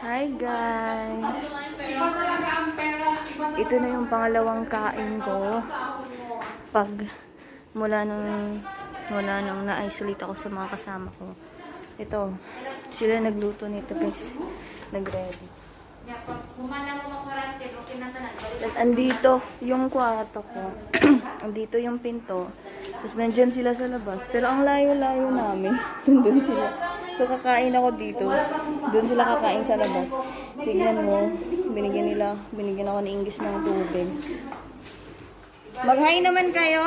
Hi guys! Ito na yung pangalawang kain ko pag mula nung na-isolate ako sa mga kasama ko. Ito, sila nagluto nito guys. Nag-ready. Tapos andito yung kwarto ko. Andito yung pinto. Tapos nandyan sila sa labas. Pero ang layo-layo namin. Nandun sila. So kakain ako dito. Doon sila kakain sa labas. Tignan mo. Binigyan ako ni Inggis ng tubig. Mag-hi naman kayo!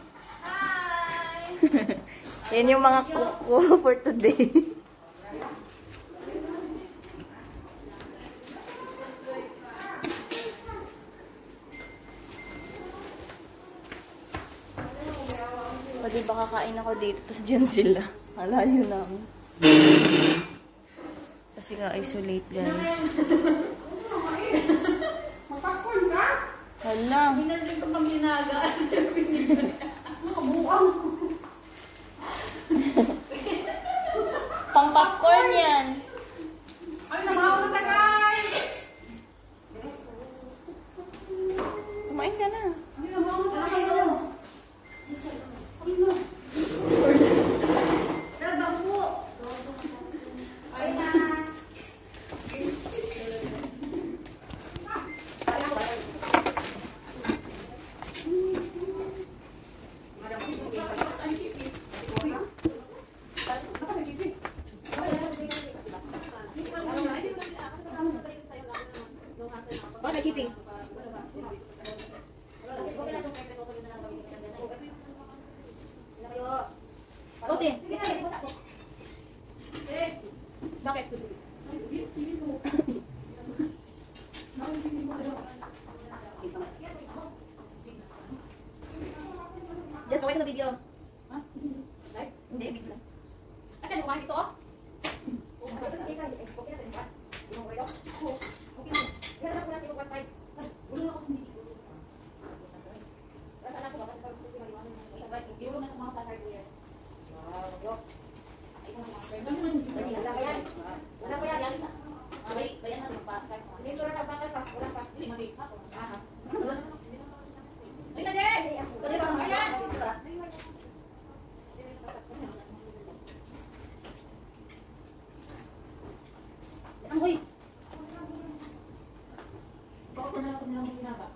Hi! Yan yung mga cook ko for today. O diba kakain ako dito, tapos dyan sila. Malayo lang. Kasi ka-isolate guys. Magpapon ka? Hala. Hinarling ko pang ginagaan. Nakabuang. Pang popcorn yan. Ay, namahaw na tagay! Kumain ka na. Ay, namahaw na tagay. Cheating. Ote. Bakit? Just okay sa video. Ha? Live? Hindi, video. At ano ba dito? Uy! Bakit na ako nilang ginaba?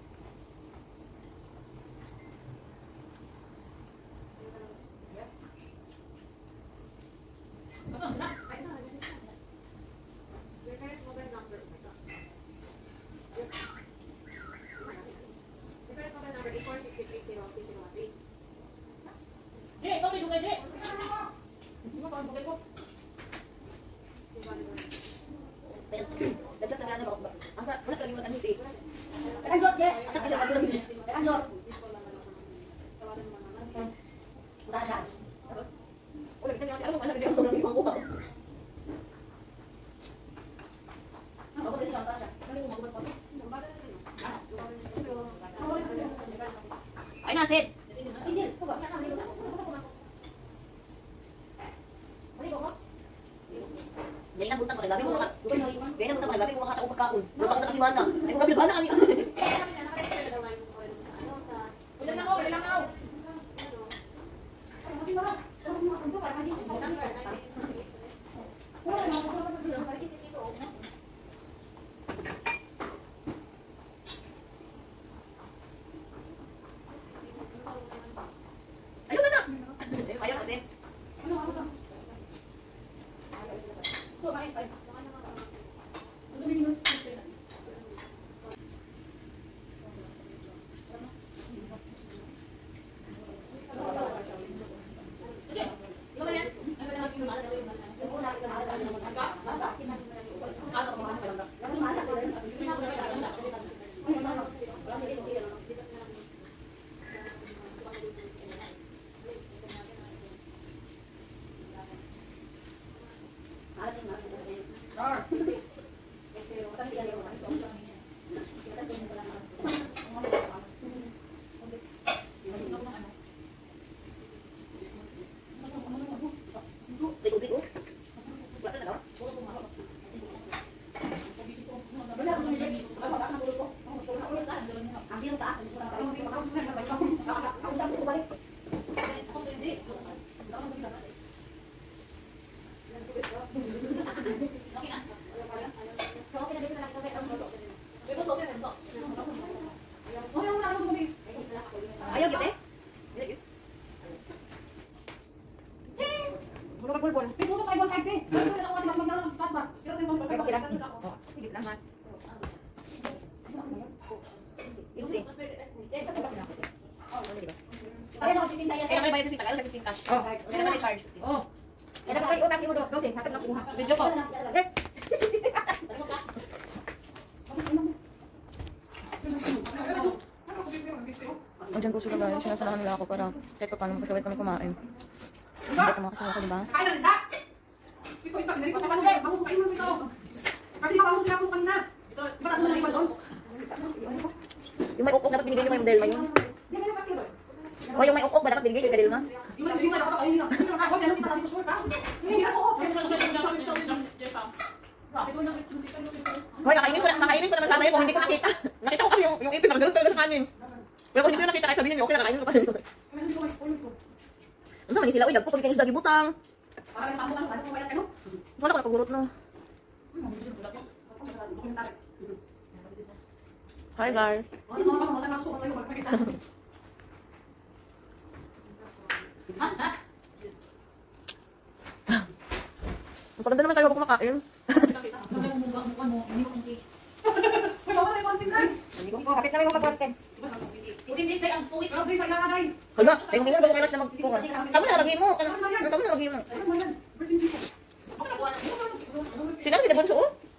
Ay na, Sid! Dali na buntang pagkagabi mo mga... Dali na buntang pagkagabi mo mga kataong pagkaon. Lubang sa kasimana. Ay, kung gabi na kami. Ulan ako, ulan ako! Ayun na! Ayaw kasi. So, ay. lang. Oh, sige, salamat. Ito si. Ayan ako, 15 tayo. Kaya may bayad sa sita, kaya 15 cash. Oh, kaya naman i-charge. Oh. Kaya naman utang si Mudo. Kasi, hatid lang kuha. Video ko. Eh. Andiyan po sila guys, sinasalahan nila ako para kahit pa paano magkasabay kami kumain. Hindi ka makasama ko, diba? Kain na isda! Ito isda, hindi ko sa kanila. Bangus kain mo ito. Kasi mabangus sila kung kanina. Ba't mo na iwan doon? Yung may ukok dapat binigay yung may Delma yun. Hindi mo yung patsir. O yung may ukok ba dapat binigay yung Delma? Yung may sisa dapat kainin nyo. Hindi mo nakakot, yan kita sabi ko sure ka. Hindi ako. Hoy, nakainin ko naman sana yun kung hindi ko nakita. Nakita ko kasi yung ipin, naganoon talaga sa kanin. Pero kung hindi ko nakita, kahit sabihin niyo, okay, nakainin ko pa rin. Hindi ko may spoil ko. Ano sa sila, uy, dagpo, pagkikin isda gibutang. Parang natapo ka, ano mo bayad ka no? Wala ko napagurot no. Hi guys. Ano naman wala na suko sa'yo, magpakita. Magpaganda naman tayo ako kumakain. Uy, baka na yung konting ay. Kapit namin mga content. 14 days tayo ang uwi. Pero di sa ilangan ay. Hala, tayo kung ba kailas na magpunga. Tapos na lagay mo. Tapos na lagay mo. Ayos mo yan. Birthday dito. Ako nagawa na. Sino si Debonso?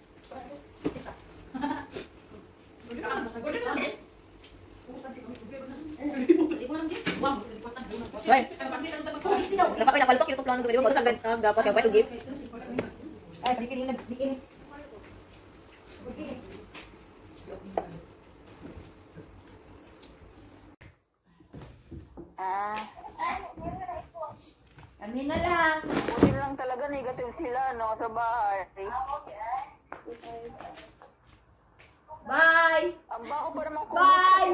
Hoy, napalpak yung plano ko, di ba? Magkasagad dapat yung to gift. Ay, bikin na, bikin. Kami na lang. Buti lang talaga negative sila, no? Sa bahay. Bye! Ang bako pa naman ko. Bye!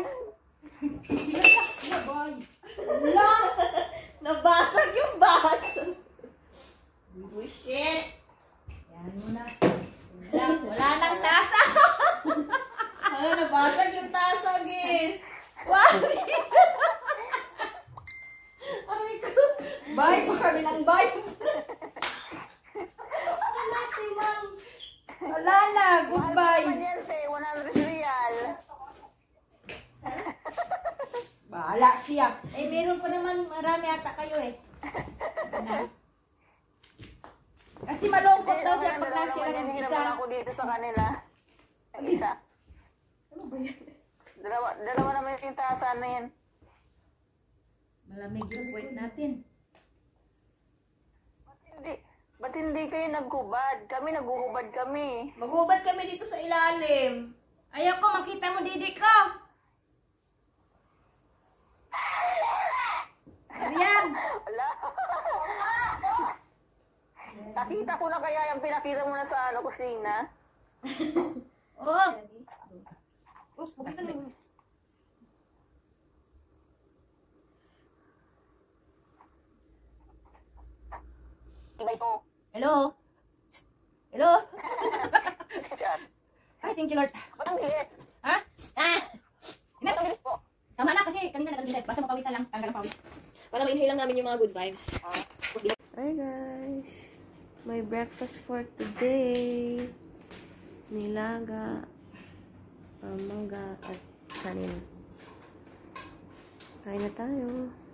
Nabasag yung baso. Bullshit! Yan mo na. Wala nang tasa! Ano, nabasag yung tasa, guys. Wow! Aray ko! Bye pa kami ng bye! Wala si Ma'am! Wala na! Goodbye! Yan, say, 100 real. Bahala siya. Eh, meron pa naman marami ata kayo eh. Kasi malungkot daw siya pag nasira ng isa. ako dito sa kanila. Ang isa. Ano ba yan? Dalawa naman yung tasa na yan. Malamig yung point natin. Ba't hindi kayo naghubad? Kami naghuhubad kami. Maghubad kami dito sa ilalim. Ayaw ko makita mo didi ko. Ayan. Wala. Nakita ko na kaya yung pinakita mo na sa kusina. Oh. Ibay po. Hello. Hello. Yan. Ay, thank you Lord. Ba't ang bilis? Ha? Ah. Ba't ang bilis po? Tama na kasi kanina nag-delete. Basta mapawisan lang. Tanggal ang pawis. Para ma-inhale lang namin yung mga good vibes. Hi guys. My breakfast for today. Nilaga, mangga at kanin. Kain na tayo.